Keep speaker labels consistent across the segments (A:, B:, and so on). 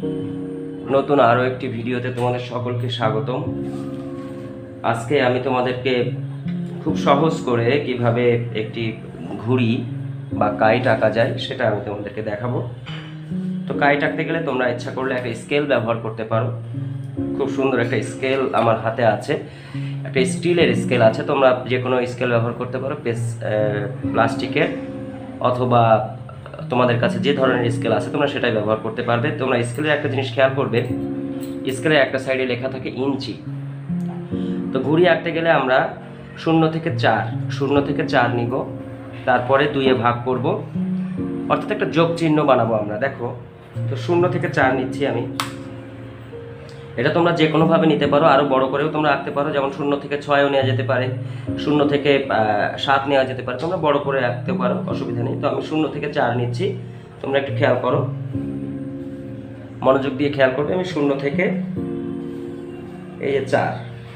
A: নতুন আরও একটি ভিডিওতে তোমাদের সকলকে স্বাগতম। আজকে আমি তোমাদেরকে খুব সহজ করে কিভাবে একটি ঘুড়ি বা কাইট আঁকা যায় সেটা আমি তোমাদেরকে দেখাবো। তো কাইট আঁকতে গেলে তোমরা ইচ্ছা করলে একটা স্কেল ব্যবহার করতে পারো। খুব সুন্দর একটা স্কেল আমার হাতে আছে, একটা স্টিলের স্কেল আছে। তোমরা যে কোনো স্কেল ব্যবহার করতে পারো, প্লাস্টিকের অথবা তোমাদের কাছে যে ধরনের স্কেল আছে তোমরা সেটাই ব্যবহার করতে পারবে। তোমরা স্কেলের একটা জিনিস খেয়াল করবে, স্কেলের একটা সাইডে লেখা থাকে ইঞ্চি। তো ঘুড়ি আঁকতে গেলে আমরা 0 থেকে 4 নিব, তারপরে 2-এ ভাগ করব, অর্থাৎ একটা যোগ চিহ্ন বানাবো আমরা। দেখো, তো 0 থেকে 4 নিচ্ছি আমি। এটা তোমরা যে কোনোভাবে নিতে পারো, আরও বড় করেও তোমরা আঁকতে পারো, যেমন 0 থেকে 6ও নেওয়া যেতে পারে, 0 থেকে 7 নেওয়া যেতে পারে। তোমরা বড় করে আঁকতে পারো, অসুবিধা নেই। তো আমি 0 থেকে 4 নিচ্ছি, তোমরা একটু খেয়াল করো, মনোযোগ দিয়ে খেয়াল করবে। আমি 0 থেকে এই যে 4,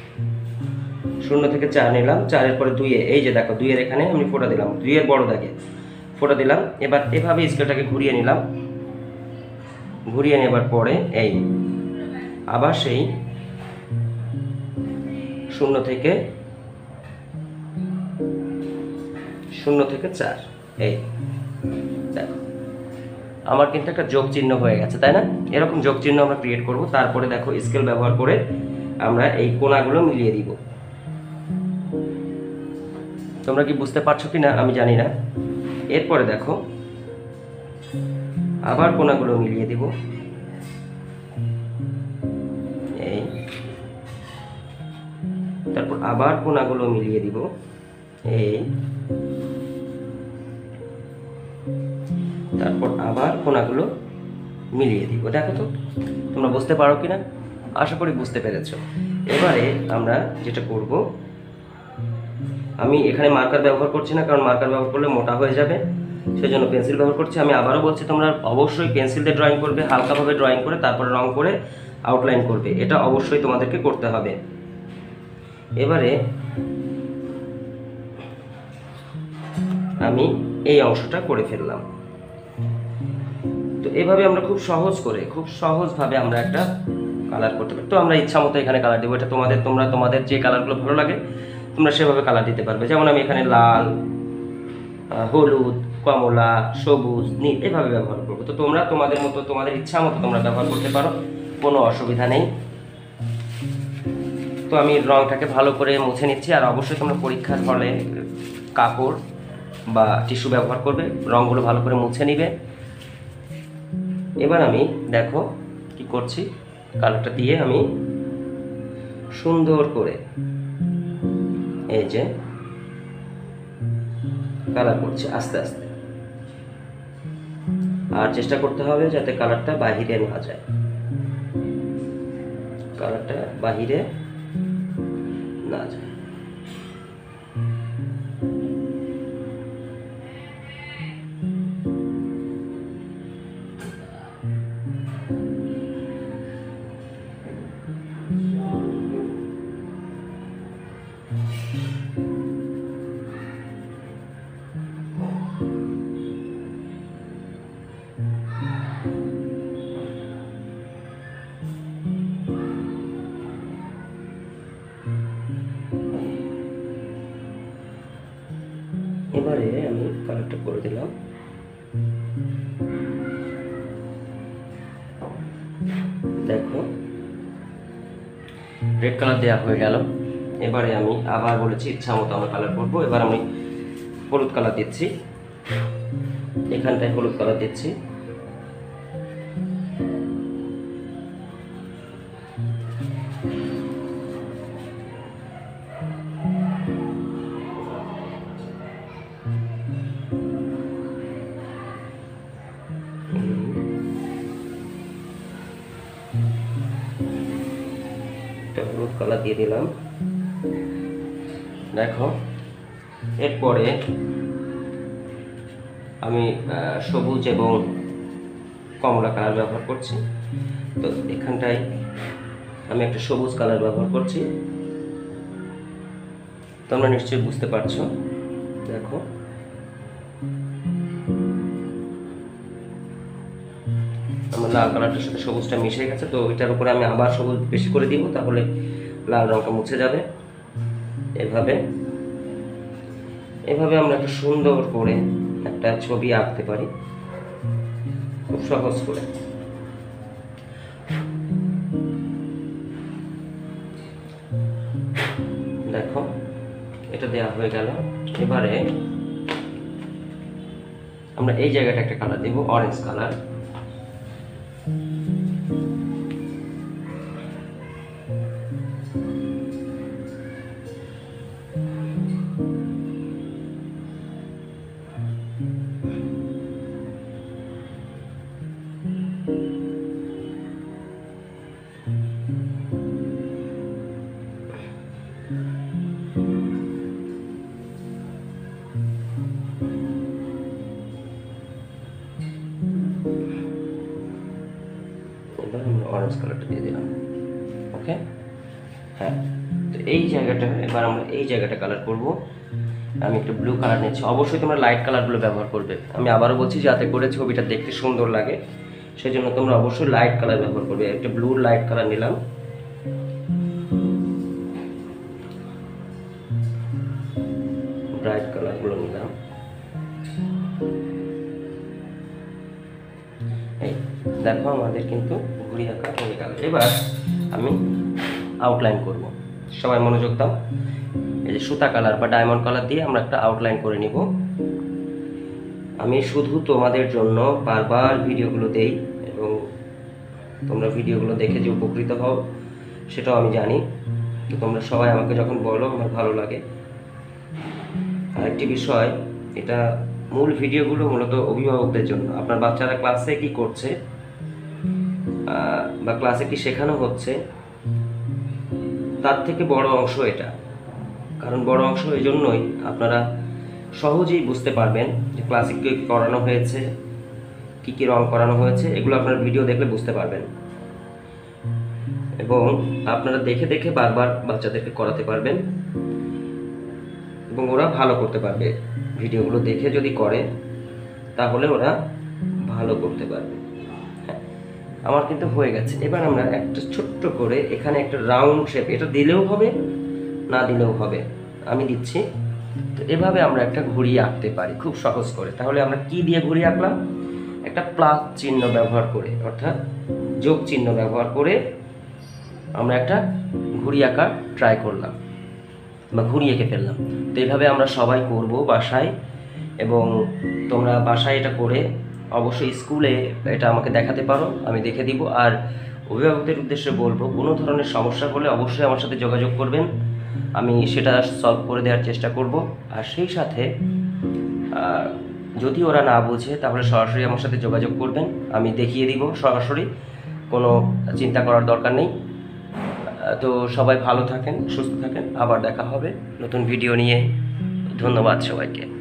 A: 0 থেকে 4 নিলাম, 4-এর পরে 2-এ, এই যে দেখো 2-এর এখানে আমি ফোঁটা দিলাম, 2-এর বড় দাগে ফোঁটা দিলাম। এবার এভাবে স্কেলটাকে ঘুরিয়ে নিলাম, ঘুরিয়ে নেবার পরে এই আবার সেই 0 থেকে 4, এই দেখো আমার কিন্তু একটা যোগ চিহ্ন হয়ে গেছে, তাই না? এরকম যোগ চিহ্ন আমরা ক্রিয়েট করব। তারপরে দেখো স্কেল ব্যবহার করে আমরা এই কোণাগুলো মিলিয়ে দিব। তোমরা কি বুঝতে পারছো কি না আমি জানি না। এরপরে দেখো আবার কোণাগুলো মিলিয়ে দিব, এই, তারপর আবার কোণাগুলো মিলিয়ে দিব, এই, তারপর আবার কোণাগুলো মিলিয়ে দিব। দেখো তো তোমরা বুঝতে পারো কিনা, আশা করি বুঝতে পেরেছো। এবারে আমরা যেটা করব, আমি এখানে মার্কার ব্যবহার করছি না, কারণ মার্কার ব্যবহার করলে মোটা হয়ে যাবে, সেজন্য পেন্সিল ব্যবহার করছি। আমি আবারও বলছি, তোমরা অবশ্যই পেন্সিল দিয়ে ড্রয়িং করবে, হালকাভাবে ড্রয়িং করে তারপরে রং করে আউটলাইন করবে, এটা অবশ্যই তোমাদেরকে করতে হবে। এবারে আমি এই অংশটা করে ফেললাম। তো এভাবে আমরা খুব সহজভাবে আমরা একটা কালার করতে পারি। তো আমরা ইচ্ছা মতো এখানে কালার দেবো, এটা তোমাদের যে কালারগুলো ভালো লাগে তোমরা সেভাবে কালার দিতে পারবে। যেমন আমি এখানে লাল, হলুদ, কমলা, সবুজ, নীল এভাবে ব্যবহার করবো। তো তোমরা তোমাদের ইচ্ছা মতো তোমরা ব্যবহার করতে পারো, কোনো অসুবিধা নেই। তো আমি রংটাকে ভালো করে মুছে নিচ্ছি। আর অবশ্যই তোমরা পরীক্ষার হলে কাপড় বা টিস্যু ব্যবহার করবে, রংগুলো ভালো করে মুছে নিবে। এবার আমি দেখো কি করছি, কালারটা দিয়ে আমি সুন্দর করে এই যে কালার করছি আস্তে আস্তে। আর চেষ্টা করতে হবে যাতে কালারটা বাহিরে না যায়, কালারটা বাহিরে না যায়। এবারে আমি কালারটা করে দিলাম। দেখো রেড কালার দেওয়া হয়ে গেল। এবারে আমি আবার বলেছি ইচ্ছা মতো আমরা কালার করবো। এবার আমি হলুদ কালার দিচ্ছি, এখানটায় হলুদ কালার দিচ্ছি। হলুদ কালার দিয়ে দিলাম। দেখো এরপরে আমি সবুজ এবং কমলা কালার ব্যবহার করছি। তো এখানটায় আমি একটা সবুজ কালার ব্যবহার করছি, তোমরা নিশ্চয়ই বুঝতে পারছো। দেখো আমরা লাল কালারটার সাথে সবুজটা মিশে গেছে, তো এটার উপরে আমি আবার সবুজ বেশি করে দিব, তাহলে লাল রঙটা মুছে যাবে। এভাবে এভাবে আমরা একটা সুন্দর করে একটা ছবি আঁকতে পারি, খুব সহজ করে। দেখো এটা দেওয়া হয়ে গেল। এবারে আমরা এই জায়গাটা একটা কালার দিব, অরেঞ্জ কালার। এবার আমরা অরেঞ্জ কালারটা দিয়ে দিলাম। ওকে, হ্যাঁ, তো এই জায়গাটা এবার আমরা এই জায়গাটা কালার করব। আমি একটু ব্লু কালার নিচ্ছি। অবশ্যই তোমরা লাইট কালারগুলো ব্যবহার করবে। আমি আবারও বলছি, যাতে করে ছবিটা দেখতে সুন্দর লাগে সেজন্য তোমরা অবশ্যই লাইট কালার ব্যবহার করবে। একটা ব্লু লাইট কালার নিলাম, ব্রাইট কালারগুলো নিলাম। এই দেখো আমাদের কিন্তু ঘুড়ি আঁকা হয়ে গেল। এবার আমি আউটলাইন করব। সবাই মনোযোগ দাও। এই যে সুতা কালার বা ডায়মন্ড কালার দিয়ে আমরা একটা আউটলাইন করে নিব। আমি শুধু তোমাদের জন্য বারবার ভিডিওগুলো দেই এবং তোমরা ভিডিওগুলো দেখে যে উপকৃত হও সেটাও আমি জানি। তো তোমরা সবাই আমাকে যখন বলো আমার ভালো লাগে। আরেকটি বিষয়, এটা মূল ভিডিওগুলো মূলত অভিভাবকদের জন্য। আপনার বাচ্চারা ক্লাসে কি করছে বা ক্লাসে কি শেখানো হচ্ছে তার থেকে বড় অংশ এটা। কারণ বড় অংশ এই জন্যই আপনারা সহজেই বুঝতে পারবেন যে ক্লাসে কী করানো হয়েছে, কী কী রং করানো হয়েছে, এগুলো আপনারা ভিডিও দেখলে বুঝতে পারবেন এবং আপনারা দেখে দেখে বারবার বাচ্চাদেরকে করাতে পারবেন এবং ওরা ভালো করতে পারবে। ভিডিওগুলো দেখে যদি করে তাহলে ওরা ভালো করতে পারবে। হ্যাঁ, আমার কিন্তু হয়ে গেছে। এবার আমরা একটা ছোট্ট করে এখানে একটা রাউন্ড শেপ, এটা দিলেও হবে না দিলেও হবে, আমি দিচ্ছি। তো এভাবে আমরা একটা ঘুড়ি আঁকতে পারি খুব সহজ করে। তাহলে আমরা কি দিয়ে ঘুড়ি আঁকলাম? একটা প্লাস চিহ্ন ব্যবহার করে, অর্থাৎ যোগ চিহ্ন ব্যবহার করে আমরা একটা ঘুড়ি আঁকা ট্রাই করলাম বা ঘুড়ি এঁকে ফেললাম। তো এইভাবে আমরা সবাই করব বাসায়, এবং তোমরা বাসায় এটা করে অবশ্যই স্কুলে এটা আমাকে দেখাতে পারো, আমি দেখে দিব। আর অভিভাবকদের উদ্দেশ্যে বলবো, কোনো ধরনের সমস্যা হলে অবশ্যই আমার সাথে যোগাযোগ করবেন, আমি সেটা সলভ করে দেওয়ার চেষ্টা করব। আর সেই সাথে যদি ওরা না বোঝে তাহলে সরাসরি আমার সাথে যোগাযোগ করবেন, আমি দেখিয়ে দিব সরাসরি, কোনো চিন্তা করার দরকার নেই। তো সবাই ভালো থাকেন, সুস্থ থাকেন, আবার দেখা হবে নতুন ভিডিও নিয়ে। ধন্যবাদ সবাইকে।